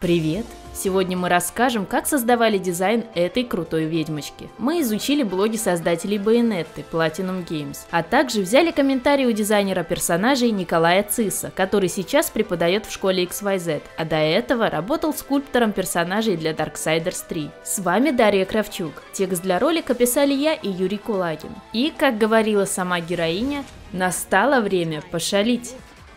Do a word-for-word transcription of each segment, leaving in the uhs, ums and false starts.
Привет! Сегодня мы расскажем, как создавали дизайн этой крутой ведьмочки. Мы изучили блоги создателей Bayonetta, Platinum Games, а также взяли комментарии у дизайнера персонажей Николая Циса, который сейчас преподает в школе икс вай зет, а до этого работал скульптором персонажей для Darksiders три. С вами Дарья Кравчук. Текст для ролика писали я и Юрий Кулагин. И, как говорила сама героиня, настало время пошалить.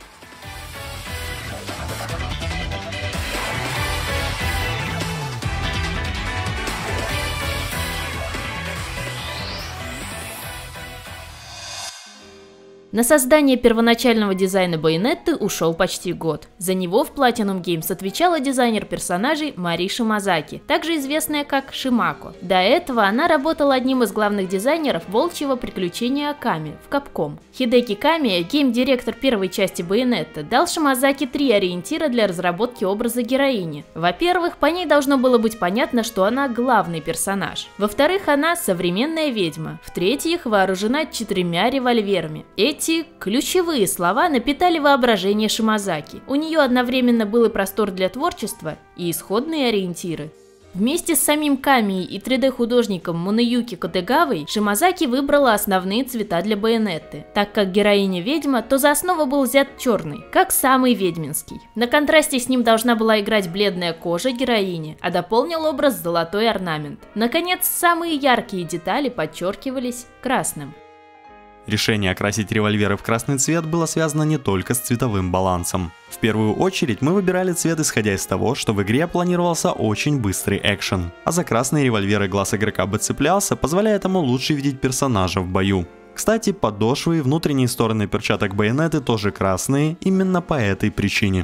На создание первоначального дизайна Bayonetta ушел почти год. За него в Platinum Games отвечала дизайнер персонажей Мари Шимазаки, также известная как Шимако. До этого она работала одним из главных дизайнеров Волчьего приключения Аками в Capcom. Хидеки Камия, гейм-директор первой части Bayonetta, дал Шимазаки три ориентира для разработки образа героини. Во-первых, по ней должно было быть понятно, что она главный персонаж. Во-вторых, она современная ведьма. В-третьих, вооружена четырьмя револьверами. Эти ключевые слова напитали воображение Шимазаки. У нее одновременно был и простор для творчества, и исходные ориентиры. Вместе с самим Камией и три дэ-художником Мунеюки Кодегавой Шимазаки выбрала основные цвета для Байонетты. Так как героиня-ведьма, то за основу был взят черный, как самый ведьминский. На контрасте с ним должна была играть бледная кожа героини, а дополнил образ золотой орнамент. Наконец, самые яркие детали подчеркивались красным. Решение окрасить револьверы в красный цвет было связано не только с цветовым балансом. В первую очередь мы выбирали цвет исходя из того, что в игре планировался очень быстрый экшен, а за красные револьверы глаз игрока бы цеплялся, позволяя ему лучше видеть персонажа в бою. Кстати, подошвы и внутренние стороны перчаток Байонетты тоже красные, именно по этой причине.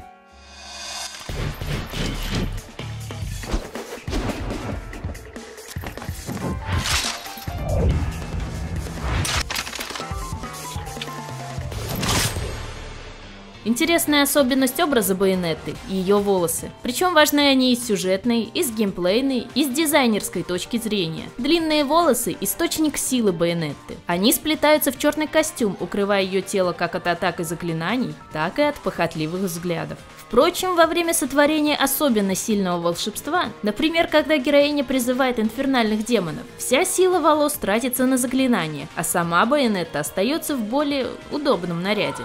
Интересная особенность образа Байонетты – ее волосы. Причем важны они и с сюжетной, и с геймплейной, и с дизайнерской точки зрения. Длинные волосы – источник силы Байонетты. Они сплетаются в черный костюм, укрывая ее тело как от атак и заклинаний, так и от похотливых взглядов. Впрочем, во время сотворения особенно сильного волшебства, например, когда героиня призывает инфернальных демонов, вся сила волос тратится на заклинания, а сама Байонетта остается в более удобном наряде.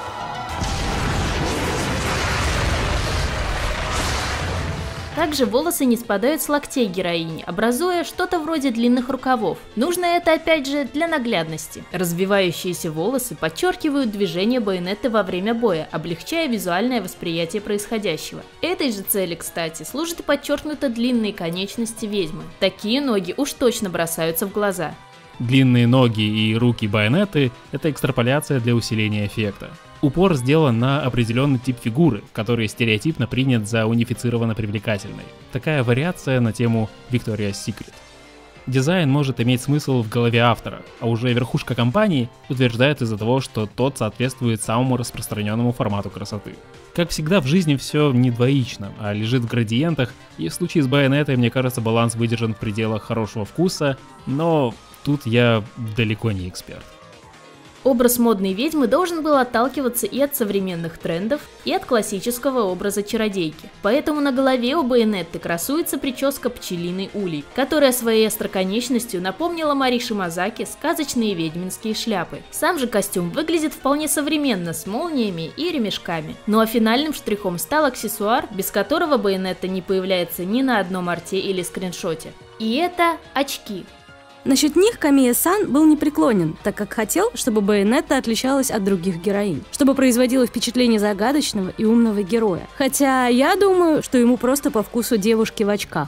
Также волосы не спадают с локтей героини, образуя что-то вроде длинных рукавов. Нужно это опять же для наглядности. Развивающиеся волосы подчеркивают движение Байонетты во время боя, облегчая визуальное восприятие происходящего. Этой же цели, кстати, служат и подчеркнуто длинные конечности ведьмы. Такие ноги уж точно бросаются в глаза. Длинные ноги и руки Байонетты — это экстраполяция для усиления эффекта. Упор сделан на определенный тип фигуры, который стереотипно принят за унифицированно привлекательной. Такая вариация на тему Victoria's Secret. Дизайн может иметь смысл в голове автора, а уже верхушка компании утверждает из-за того, что тот соответствует самому распространенному формату красоты. Как всегда в жизни все не двоично, а лежит в градиентах, и в случае с Байонеттой, мне кажется, баланс выдержан в пределах хорошего вкуса, но тут я далеко не эксперт. Образ модной ведьмы должен был отталкиваться и от современных трендов, и от классического образа чародейки. Поэтому на голове у Байонетты красуется прическа пчелиный улей, которая своей остроконечностью напомнила Мари Шимазаки сказочные ведьминские шляпы. Сам же костюм выглядит вполне современно, с молниями и ремешками. Ну а финальным штрихом стал аксессуар, без которого Байонетта не появляется ни на одном арте или скриншоте. И это очки. Насчет них Камия-сан был непреклонен, так как хотел, чтобы Байонетта отличалась от других героинь, чтобы производила впечатление загадочного и умного героя. Хотя я думаю, что ему просто по вкусу девушки в очках.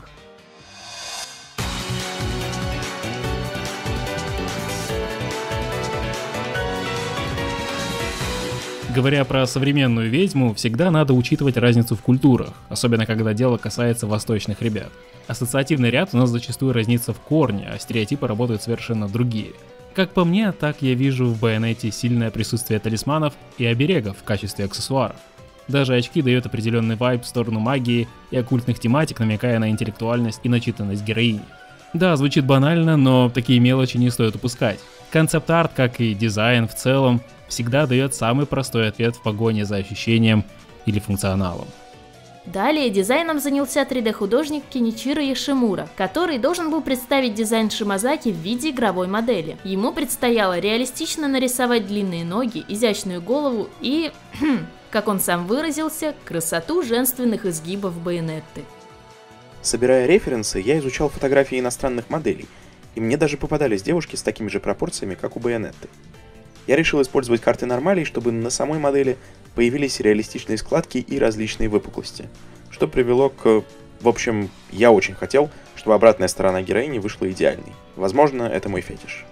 Говоря про современную ведьму, всегда надо учитывать разницу в культурах, особенно когда дело касается восточных ребят. Ассоциативный ряд у нас зачастую разнится в корне, а стереотипы работают совершенно другие. Как по мне, так я вижу в Байонетте сильное присутствие талисманов и оберегов в качестве аксессуаров. Даже очки дают определенный вайб в сторону магии и оккультных тематик, намекая на интеллектуальность и начитанность героини. Да, звучит банально, но такие мелочи не стоит упускать. Концепт-арт, как и дизайн в целом, всегда дает самый простой ответ в погоне за ощущением или функционалом. Далее дизайном занялся три дэ-художник Киничиро Йошимура, который должен был представить дизайн Шимазаки в виде игровой модели. Ему предстояло реалистично нарисовать длинные ноги, изящную голову и, как он сам выразился, красоту женственных изгибов Байонетты. Собирая референсы, я изучал фотографии иностранных моделей, и мне даже попадались девушки с такими же пропорциями, как у Байонетты. Я решил использовать карты нормалей, чтобы на самой модели появились реалистичные складки и различные выпуклости, что привело к... В общем, я очень хотел, чтобы обратная сторона героини вышла идеальной. Возможно, это мой фетиш.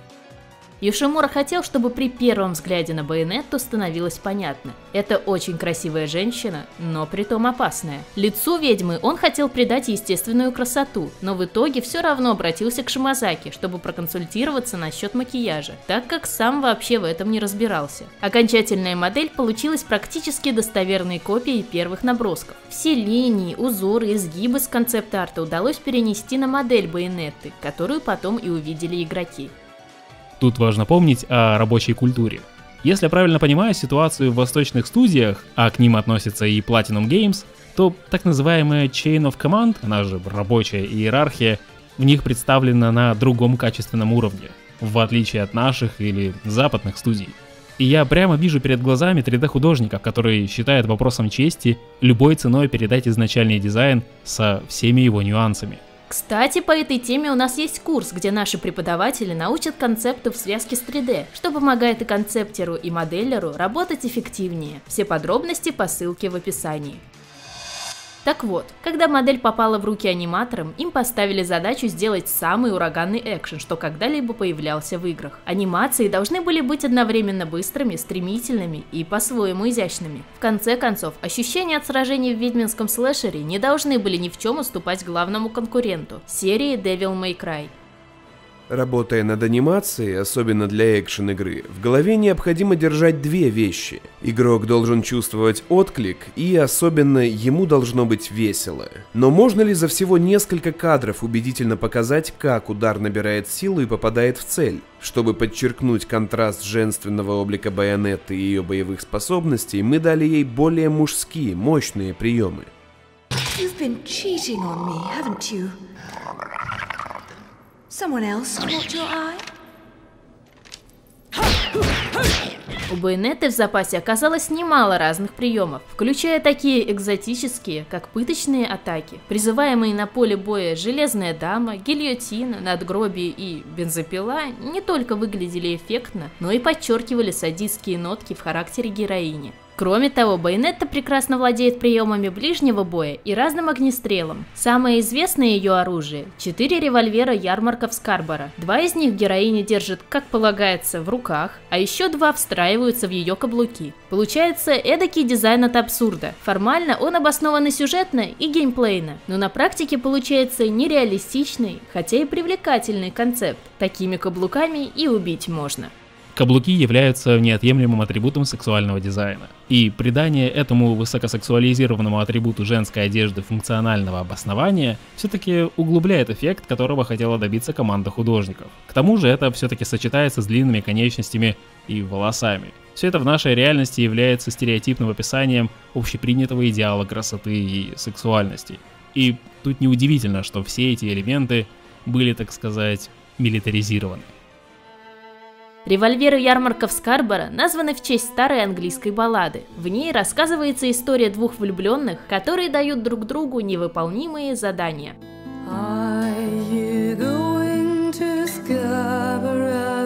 Йошимура хотел, чтобы при первом взгляде на Байонетту становилось понятно. Это очень красивая женщина, но притом опасная. Лицу ведьмы он хотел придать естественную красоту, но в итоге все равно обратился к Шимазаки, чтобы проконсультироваться насчет макияжа, так как сам вообще в этом не разбирался. Окончательная модель получилась практически достоверной копией первых набросков. Все линии, узоры, изгибы с концепт-арта удалось перенести на модель Байонетты, которую потом и увидели игроки. Тут важно помнить о рабочей культуре. Если я правильно понимаю ситуацию в восточных студиях, а к ним относится и Platinum Games, то так называемая Chain of Command, она же рабочая иерархия, в них представлена на другом качественном уровне, в отличие от наших или западных студий. И я прямо вижу перед глазами три дэ-художника, который считает вопросом чести любой ценой передать изначальный дизайн со всеми его нюансами. Кстати, по этой теме у нас есть курс, где наши преподаватели научат концепту в связке с три дэ, что помогает и концептеру, и моделлеру работать эффективнее. Все подробности по ссылке в описании. Так вот, когда модель попала в руки аниматорам, им поставили задачу сделать самый ураганный экшен, что когда-либо появлялся в играх. Анимации должны были быть одновременно быстрыми, стремительными и по-своему изящными. В конце концов, ощущения от сражений в ведьминском слэшере не должны были ни в чем уступать главному конкуренту – серии Devil May Cry. Работая над анимацией, особенно для экшен-игры, в голове необходимо держать две вещи. Игрок должен чувствовать отклик, и особенно ему должно быть весело. Но можно ли за всего несколько кадров убедительно показать, как удар набирает силу и попадает в цель? Чтобы подчеркнуть контраст женственного облика Байонетты и ее боевых способностей, мы дали ей более мужские, мощные приемы. You've been cheating on me, haven't you? Someone else caught your eye? У Байонетты в запасе оказалось немало разных приемов, включая такие экзотические, как пыточные атаки, призываемые на поле боя Железная Дама, Гильотина, Надгробие и Бензопила не только выглядели эффектно, но и подчеркивали садистские нотки в характере героини. Кроме того, Байонетта прекрасно владеет приемами ближнего боя и разным огнестрелом. Самое известное ее оружие – четыре револьвера ярмарков Скарборо. Два из них героиня держит, как полагается, в руках, а еще два встраиваются в ее каблуки. Получается эдакий дизайн от абсурда. Формально он обоснован и сюжетно, и геймплейно, но на практике получается нереалистичный, хотя и привлекательный концепт. Такими каблуками и убить можно. Каблуки являются неотъемлемым атрибутом сексуального дизайна, и придание этому высокосексуализированному атрибуту женской одежды функционального обоснования все-таки углубляет эффект, которого хотела добиться команда художников. К тому же это все-таки сочетается с длинными конечностями и волосами. Все это в нашей реальности является стереотипным описанием общепринятого идеала красоты и сексуальности. И тут неудивительно, что все эти элементы были, так сказать, милитаризированы. Револьверы ярмарков Скарборо названы в честь старой английской баллады. В ней рассказывается история двух влюбленных, которые дают друг другу невыполнимые задания. Are you going to Scarborough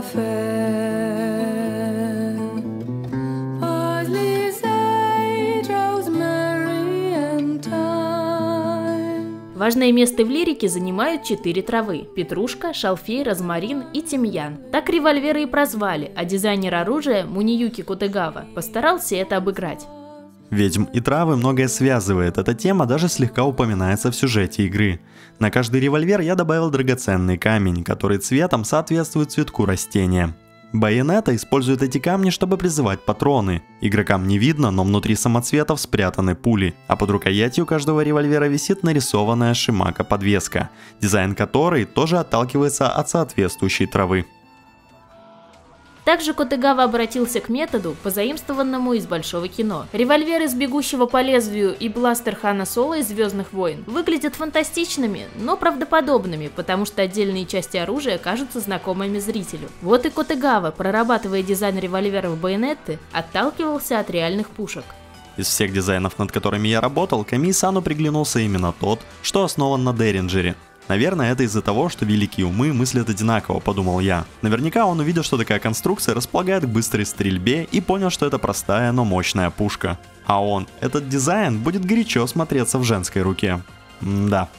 Fair? Parsley, sage, rosemary and thyme. Важное место в лирике занимают четыре травы – петрушка, шалфей, розмарин и тимьян. Так револьверы и прозвали, а дизайнер оружия Муниюки Кутэгава постарался это обыграть. Ведьм и травы многое связывает, эта тема даже слегка упоминается в сюжете игры. На каждый револьвер я добавил драгоценный камень, который цветом соответствует цветку растения. Байонетта использует эти камни, чтобы призывать патроны. Игрокам не видно, но внутри самоцветов спрятаны пули, а под рукоятью каждого револьвера висит нарисованная шимако-подвеска, дизайн которой тоже отталкивается от соответствующей травы. Также Котэгава обратился к методу, позаимствованному из большого кино. Револьвер из «Бегущего по лезвию» и бластер Хана Соло из «Звездных войн» выглядят фантастичными, но правдоподобными, потому что отдельные части оружия кажутся знакомыми зрителю. Вот и Котэгава, прорабатывая дизайн револьверов Байонетты, отталкивался от реальных пушек. Из всех дизайнов, над которыми я работал, Камии-сану приглянулся именно тот, что основан на Деринджере. Наверное, это из-за того, что великие умы мыслят одинаково, подумал я. Наверняка он увидел, что такая конструкция располагает к быстрой стрельбе и понял, что это простая, но мощная пушка. А он, этот дизайн, будет горячо смотреться в женской руке. М-да.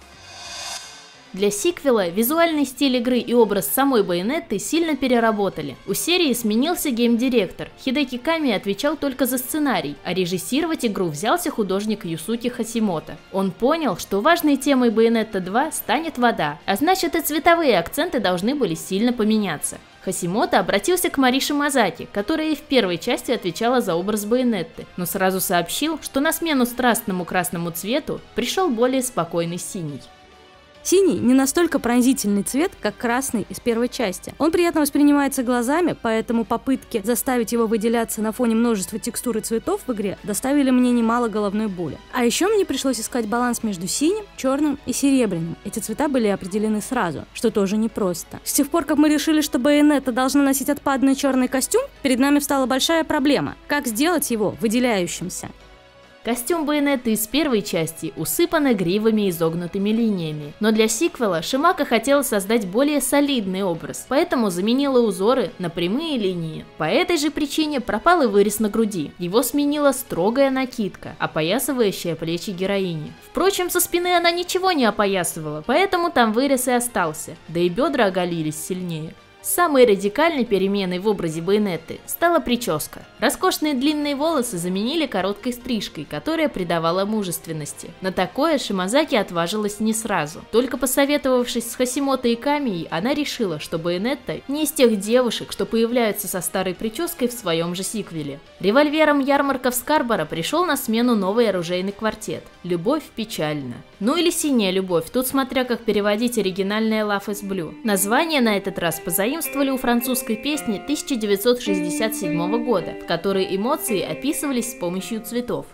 Для сиквела визуальный стиль игры и образ самой Байонетты сильно переработали. У серии сменился гейм-директор. Хидеки Камии отвечал только за сценарий, а режиссировать игру взялся художник Юсуки Хасимото. Он понял, что важной темой Байонетта два станет вода, а значит и цветовые акценты должны были сильно поменяться. Хасимото обратился к Мариши Мазаки, которая и в первой части отвечала за образ Байонетты, но сразу сообщил, что на смену страстному красному цвету пришел более спокойный синий. Синий не настолько пронзительный цвет, как красный из первой части. Он приятно воспринимается глазами, поэтому попытки заставить его выделяться на фоне множества текстур и цветов в игре доставили мне немало головной боли. А еще мне пришлось искать баланс между синим, черным и серебряным. Эти цвета были определены сразу, что тоже непросто. С тех пор, как мы решили, что Байонетта должна носить отпадный черный костюм, перед нами встала большая проблема. Как сделать его выделяющимся? Костюм Байонетты из первой части усыпан гривами и изогнутыми линиями, но для сиквела Шимака хотела создать более солидный образ, поэтому заменила узоры на прямые линии. По этой же причине пропал и вырез на груди, его сменила строгая накидка, опоясывающая плечи героини. Впрочем, со спины она ничего не опоясывала, поэтому там вырез и остался, да и бедра оголились сильнее. Самой радикальной переменой в образе Байонетты стала прическа. Роскошные длинные волосы заменили короткой стрижкой, которая придавала мужественности. На такое Шимазаки отважилась не сразу. Только посоветовавшись с Хасимото и Камией, она решила, что Байонетта не из тех девушек, что появляются со старой прической в своем же сиквеле. Револьвером ярмарка в Скарборо пришел на смену новый оружейный квартет «Любовь печальна». Ну или «Синяя любовь», тут смотря как переводить оригинальное Love is Blue. Название на этот раз позаимствовали у французской песни тысяча девятьсот шестьдесят седьмого года, в которой эмоции описывались с помощью цветов.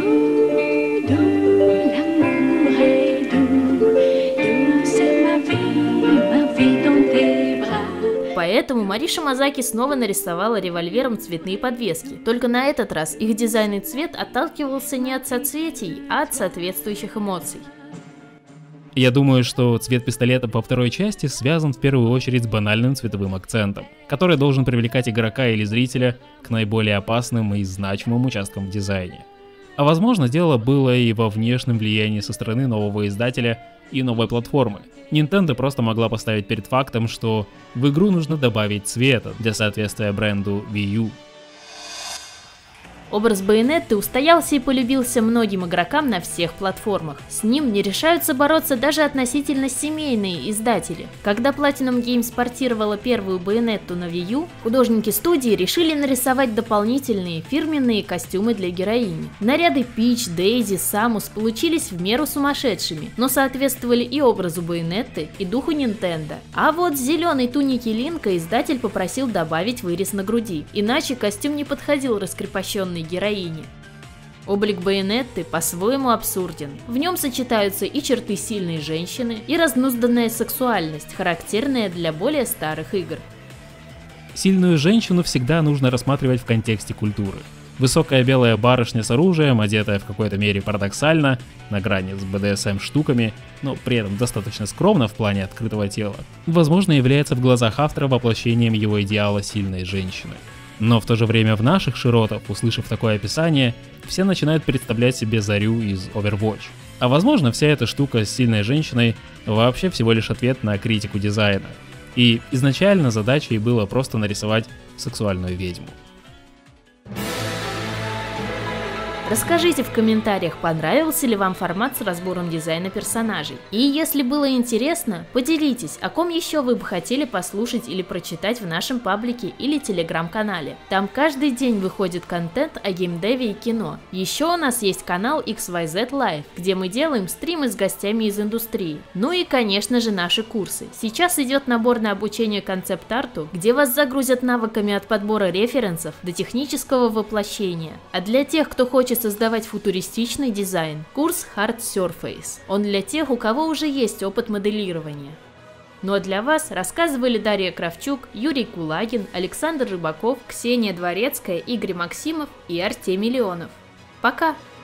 Поэтому Мариша Мазаки снова нарисовала револьвером цветные подвески, только на этот раз их дизайн и цвет отталкивался не от соцветий, а от соответствующих эмоций. Я думаю, что цвет пистолета по второй части связан в первую очередь с банальным цветовым акцентом, который должен привлекать игрока или зрителя к наиболее опасным и значимым участкам в дизайне. А возможно, дело было и во внешнем влиянии со стороны нового издателя и новой платформы. Nintendo просто могла поставить перед фактом, что в игру нужно добавить цвета для соответствия бренду Wii U. Образ Байонетты устоялся и полюбился многим игрокам на всех платформах. С ним не решаются бороться даже относительно семейные издатели. Когда Platinum Games портировала первую Байонетту на Wii U, художники студии решили нарисовать дополнительные фирменные костюмы для героини. Наряды Пич, Дейзи, Самус получились в меру сумасшедшими, но соответствовали и образу Байонетты, и духу Nintendo. А вот с зеленой туники Линка издатель попросил добавить вырез на груди, иначе костюм не подходил раскрепощенной героине. Облик Байонетты по-своему абсурден. В нем сочетаются и черты сильной женщины, и разнузданная сексуальность, характерная для более старых игр. Сильную женщину всегда нужно рассматривать в контексте культуры. Высокая белая барышня с оружием, одетая в какой-то мере парадоксально, на грани с бэ дэ эс эм штуками, но при этом достаточно скромно в плане открытого тела, возможно, является в глазах автора воплощением его идеала сильной женщины. Но в то же время в наших широтах, услышав такое описание, все начинают представлять себе Зарю из Overwatch. А возможно, вся эта штука с сильной женщиной вообще всего лишь ответ на критику дизайна. И изначально задачей было просто нарисовать сексуальную ведьму. Расскажите в комментариях, понравился ли вам формат с разбором дизайна персонажей. И если было интересно, поделитесь, о ком еще вы бы хотели послушать или прочитать в нашем паблике или телеграм-канале. Там каждый день выходит контент о геймдеве и кино. Еще у нас есть канал икс вай зет Live, где мы делаем стримы с гостями из индустрии. Ну и, конечно же, наши курсы. Сейчас идет набор на обучение концепт-арту, где вас загрузят навыками от подбора референсов до технического воплощения. А для тех, кто хочет создавать футуристичный дизайн, курс Hard Surface. Он для тех, у кого уже есть опыт моделирования. Ну а для вас рассказывали Дарья Кравчук, Юрий Кулагин, Александр Рыбаков, Ксения Дворецкая, Игорь Максимов и Артемий Леонов. Пока!